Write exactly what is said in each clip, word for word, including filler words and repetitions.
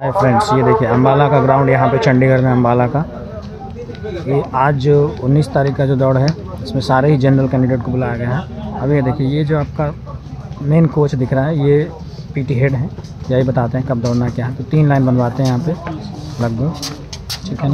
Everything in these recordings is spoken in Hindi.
हाय फ्रेंड्स, ये देखिए अम्बाला का ग्राउंड यहाँ पे चंडीगढ़ में अम्बाला का। ये आज जो उन्नीस तारीख का जो दौड़ है इसमें सारे ही जनरल कैंडिडेट को बुलाया गया है। अब ये देखिए, ये जो आपका मेन कोच दिख रहा है ये पीटी हेड है, यही बताते हैं कब दौड़ना क्या है। तो तीन लाइन बनवाते हैं यहाँ पे लगभग, ठीक है ना।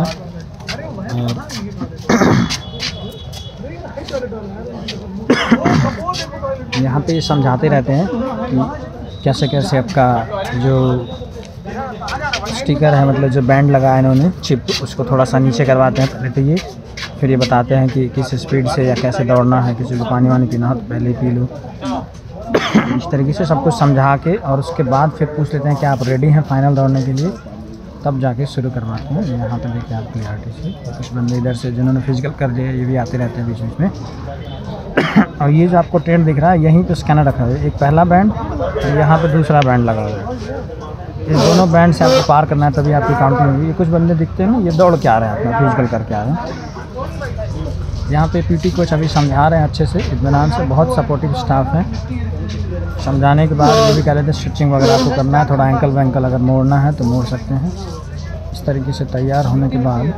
और यहाँ पे समझाते रहते हैं कि कैसे कैसे आपका जो स्टिकर है, मतलब जो बैंड लगा है इन्होंने चिप, उसको थोड़ा सा नीचे करवाते हैं पहले तो ये, फिर ये बताते हैं कि किस स्पीड से या कैसे दौड़ना है। किसी को पानी वानी पीना हो तो पहले ही पी लो। इस तरीके से सब कुछ समझा के और उसके बाद फिर पूछ लेते हैं कि आप रेडी हैं फाइनल दौड़ने के लिए, तब जाके शुरू करवाते हैं। यहाँ पर देखिए आप क्लियरिटी से कुछ बंदे इधर से जिन्होंने फिजिकल कर लिया ये भी आते रहते हैं बीच बीच में। और ये जो आपको टेंट दिख रहा है यहीं पे स्कैनर रखा है, एक पहला बैंड और यहाँ पे दूसरा बैंड लगा हुआ है। ये दोनों बैंड से आपको पार करना है तभी आपकी काउंटिंग होगी। ये कुछ बंदे दिखते हैं ना, ये दौड़ के आ रहे हैं अपना फिजिकल करके आ रहे हैं। यहाँ पे पीटी कोच अभी समझा रहे हैं अच्छे से, इत्मीनान से, बहुत सपोर्टिव स्टाफ है। समझाने के बाद ये भी कह रहे थे स्ट्रेचिंग वगैरह आपको करना है, थोड़ा एंकल वैंकल अगर मोड़ना है तो मोड़ सकते हैं। इस तरीके से तैयार होने के बाद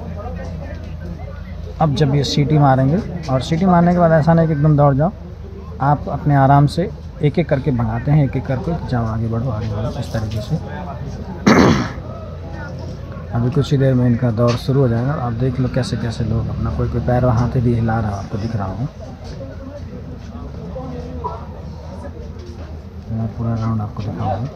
अब जब ये सीटी मारेंगे, और सीटी मारने के बाद ऐसा नहीं कि एकदम दौड़ जाओ, आप अपने आराम से एक एक करके भगाते हैं, एक एक करके जाओ, आगे बढ़ो आगे बढ़ो, इस तरीके से। अभी कुछ ही देर में इनका दौड़ शुरू हो जाएगा। आप देख लो कैसे कैसे लोग अपना, कोई कोई पैर वहाँ पे भी हिला रहा है, आपको दिख रहा हूँ। मैं पूरा राउंड आपको दिखाऊंगा।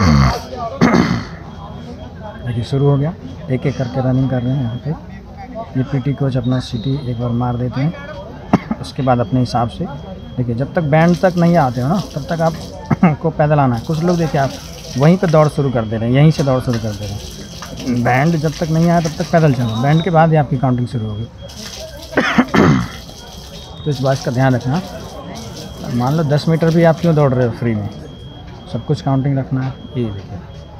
देखिए शुरू हो गया, एक एक करके रनिंग कर रहे हैं यहाँ पे। ये पीटी कोच अपना सीटी एक बार मार देते हैं, उसके बाद अपने हिसाब से देखिए जब तक बैंड तक नहीं आते हो ना तब तक आप को पैदल आना है। कुछ लोग देखिए आप वहीं पे दौड़ शुरू कर दे रहे हैं, यहीं से दौड़ शुरू कर दे रहे हैं। बैंड जब तक नहीं आया तब तक पैदल चलो, बैंड के बाद ही आपकी काउंटिंग शुरू होगी। तो इस बात का ध्यान रखना। मान लो दस मीटर भी आप क्यों दौड़ रहे हो फ्री में, सब कुछ काउंटिंग रखना है। ये देखिए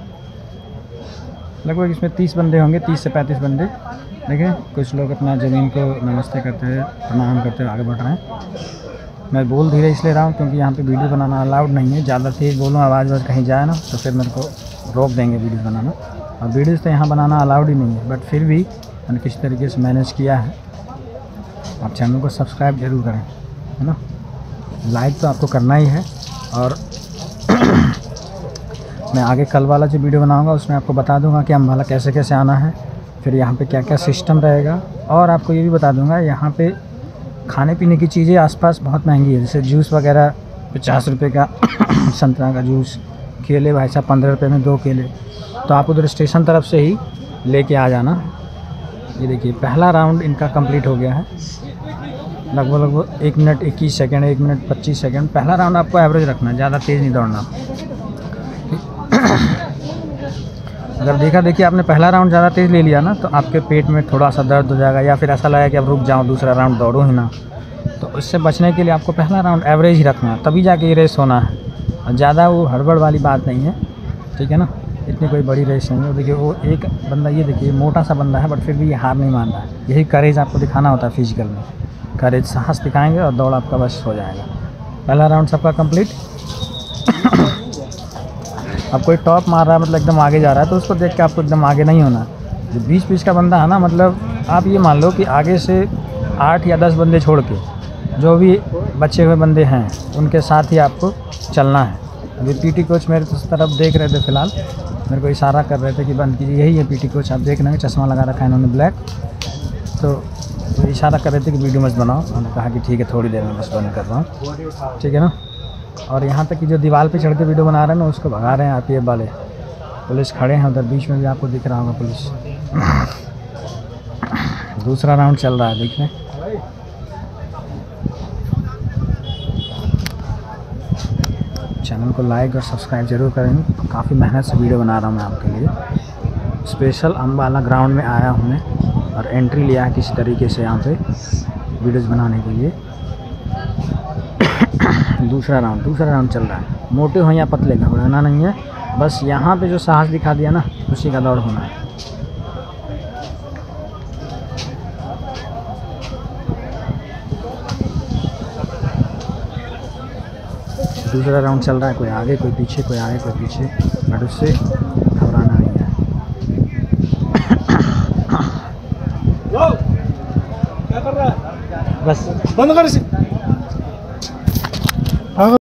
लगभग इसमें तीस बंदे होंगे, तीस से पैंतीस बंदे। देखिए कुछ लोग अपना ज़मीन को नमस्ते करते हुए, प्रणाम करते हुए आगे बढ़ रहे हैं। मैं बोल धीरे इसलिए रहा हूँ क्योंकि यहाँ पे वीडियो बनाना अलाउड नहीं है। ज़्यादा तेज़ बोलूँ आवाज़ वाज कहीं जाए ना तो फिर मेरे को रोक देंगे वीडियो बनाना, और वीडियोज़ तो यहाँ बनाना अलाउड ही नहीं है। बट फिर भी मैंने किसी तरीके से मैनेज किया है। आप चैनल को सब्सक्राइब जरूर करें, है ना, लाइक तो आपको करना ही है। और मैं आगे कल वाला जो वीडियो बनाऊँगा उसमें आपको बता दूँगा कि अम्बाला कैसे कैसे आना है, फिर यहाँ पर क्या क्या सिस्टम रहेगा। और आपको ये भी बता दूँगा यहाँ पर खाने पीने की चीज़ें आसपास बहुत महंगी है, जैसे जूस वगैरह पचास रुपये का संतरा का जूस, केले भाई साहब पंद्रह रुपये में दो केले, तो आप उधर स्टेशन तरफ से ही लेके आ जाना। ये देखिए पहला राउंड इनका कंप्लीट हो गया है, लगभग लगभग एक मिनट इक्कीस सेकंड, एक मिनट पच्चीस सेकंड। पहला राउंड आपको एवरेज रखना है, ज़्यादा तेज़ नहीं दौड़ना। अगर देखा देखिए आपने पहला राउंड ज़्यादा तेज़ ले लिया ना तो आपके पेट में थोड़ा सा दर्द हो जाएगा, या फिर ऐसा लगेगा कि अब रुक जाओ, दूसरा राउंड दौड़ो ही ना। तो उससे बचने के लिए आपको पहला राउंड एवरेज ही रखना है, तभी जाके ये रेस होना है। और ज़्यादा वो हड़बड़ वाली बात नहीं है, ठीक है ना, इतनी कोई बड़ी रेस नहीं है। देखिए वो एक बंदा, ये देखिए मोटा सा बंदा है बट फिर भी ये हार नहीं मान रहा है। यही करेज आपको दिखाना होता है फिजिकल में, करेज साहस दिखाएंगे और दौड़ आपका बस हो जाएगा। पहला राउंड सबका कंप्लीट। अब कोई टॉप मार रहा है, मतलब एकदम आगे जा रहा है, तो उसको देख के आपको एकदम आगे नहीं होना। जो बीच बीच का बंदा है ना, मतलब आप ये मान लो कि आगे से आठ या दस बंदे छोड़ के जो भी बचे हुए बंदे हैं उनके साथ ही आपको चलना है। अभी पीटी कोच मेरे तरफ देख रहे थे, फ़िलहाल मेरे को इशारा कर रहे थे कि बंद कीजिए। यही है पीटी कोच, आप देख रहे हैं, चश्मा लगा रखा है इन्होंने ब्लैक। तो तो इशारा कर रहे थे कि वीडियो मत बनाओ। मैंने कहा कि ठीक है थोड़ी देर में बस बंद कर रहा हूँ, ठीक है ना। और यहाँ तक कि जो दीवार पे चढ़ के वीडियो बना रहे हैं ना उसको भगा रहे हैं आप ये वाले। पुलिस खड़े हैं उधर बीच में भी, आपको दिख रहा होगा पुलिस। दूसरा राउंड चल रहा है, देख लें। चैनल को लाइक और सब्सक्राइब जरूर करेंगे। काफ़ी मेहनत से वीडियो बना रहा हूँ मैं आपके लिए। स्पेशल अम्बाला ग्राउंड में आया हूँ मैं और एंट्री लिया है किसी तरीके से यहाँ पे वीडियोज़ बनाने के लिए। दूसरा राउंड दूसरा राउंड चल रहा है। मोटे हो या पतले, घबराना नहीं है, बस यहाँ पे जो साहस दिखा दिया ना उसी का दौड़ होना है। दूसरा राउंड चल रहा है, कोई आगे कोई पीछे, कोई आगे कोई पीछे, बट उससे घबराना नहीं है। बस बंद कर इसे।